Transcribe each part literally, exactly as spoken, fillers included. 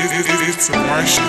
It's a Martian.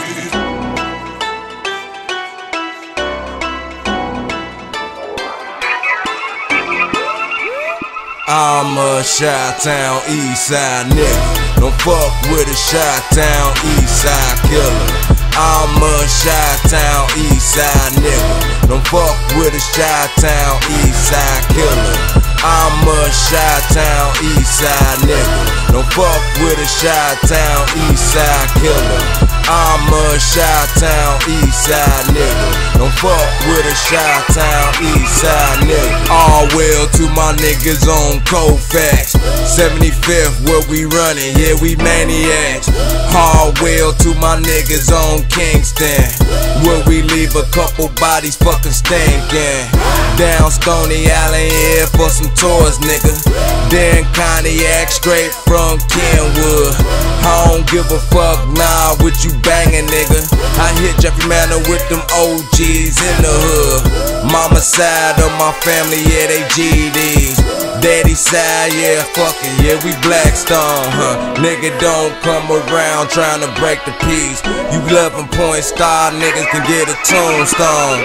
I'm a Chi-Town Eastside nigga. Don't fuck with a Chi-Town Eastside killer. I'm a Chi-Town Eastside nigga. Don't fuck with a Chi-Town Eastside killer. I'm a Chi-Town Eastside nigga. Don't fuck with a Chi-Town Eastside killer. I'm a Chi-Town Eastside nigga. Don't fuck with a Chi-Town Eastside nigga. All well to my niggas on Colfax. seventy-fifth where we running, yeah we maniacs. All well to my niggas on Kingston, where we leave a couple bodies fucking stinking. Down Stony Island here for some tours, nigga. Then Cognac straight from Kenwood. I don't give a fuck, nah, with you banging, nigga. I hit Jeffrey Manor with them O Gs in the hood. Mama side of my family, yeah, they G Ds. Daddy side, yeah, fuck it, yeah, we Blackstone, huh? Nigga don't come around trying to break the peace. You eleven point star niggas can get a tombstone.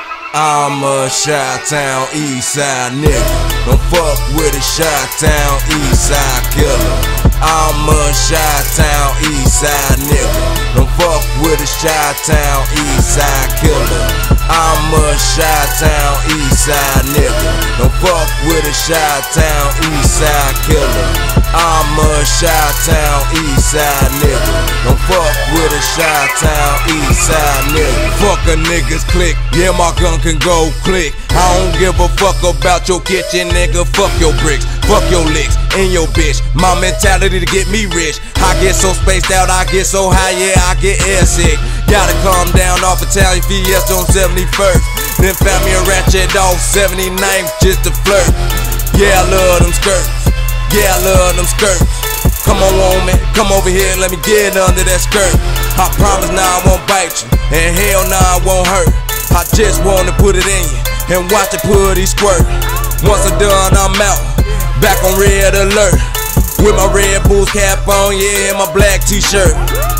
I'm a Chi-Town Eastside nigga. Don't fuck with a Chi-Town Eastside killer. I'm a Chi-Town Eastside nigga. Don't fuck with a Chi-Town Eastside killer. I'm a Chi-Town Eastside nigga. Don't fuck with a Chi-Town Eastside killer. I'm a Chi-Town Eastside nigga. Don't fuck with a Chi-Town Eastside nigga. Fuck a nigga's click, yeah my gun can go click. I don't give a fuck about your kitchen, nigga. Fuck your bricks, fuck your licks, and your bitch. My mentality to get me rich. I get so spaced out, I get so high, yeah, I get air sick. Gotta calm down off Italian Fiesta on seventy-first. Then found me a ratchet off seventy-ninth just to flirt. Yeah, I love them skirts. Yeah, I love them skirts. Come on, woman, come over here and let me get under that skirt. I promise now I won't bite you, and hell nah I won't hurt. I just wanna put it in you and watch it putty squirt. Once I'm done, I'm out, back on red alert. With my Red Bulls cap on, yeah, and my black t-shirt.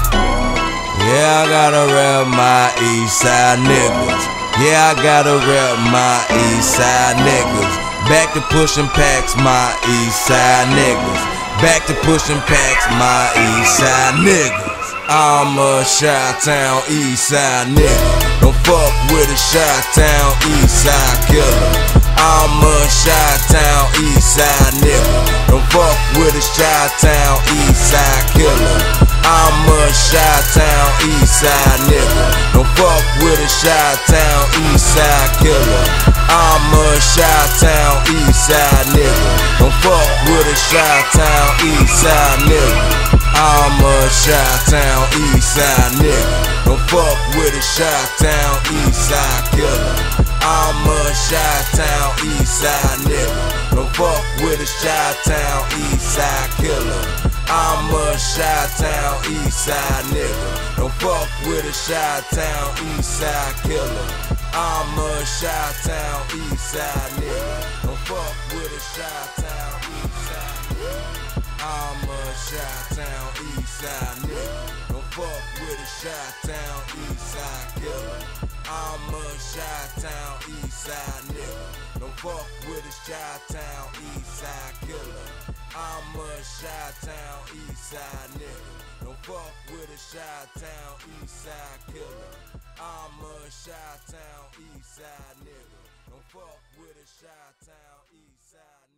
Yeah, I gotta rep my Eastside niggas. Yeah, I gotta rep my Eastside niggas. Back to pushing packs, my Eastside niggas. Back to pushing packs, my Eastside niggas. I'm a Chi-Town Eastside nigga. Don't fuck with a Chi-Town Eastside killer. I'm a Chi-Town Eastside nigga. Don't fuck with a Chi-Town Eastside killer. I'm a Chi-Town Eastside nigga. Don't fuck with a Chi-Town Eastside killer. I'm a Chi-Town Eastside nigga. Don't fuck with a Chi-Town Eastside nigga. I'm a Chi-Town Eastside nigga. Don't fuck with a Chi-Town Eastside killer. I'm a Chi-Town Eastside nigga. Don't fuck with a Chi-Town Eastside killer. I'm a Chi-Town Eastside nigga. Don't fuck with a Chi-Town Eastside killer. I'm a Chi-Town Eastside nigga. Don't fuck with a Chi-Town Eastside nigga. I'm a Chi-Town Eastside nigga. Don't fuck with a Chi-Town Eastside killer. I'm a Chi-Town Eastside nigga. Don't fuck with a Chi-Town Eastside killer. I'm a Chi-Town Eastside nigga. Don't fuck with a Chi-Town Eastside killer. I'm a Chi-Town Eastside nigga. Don't fuck with a Chi-Town Eastside nigga.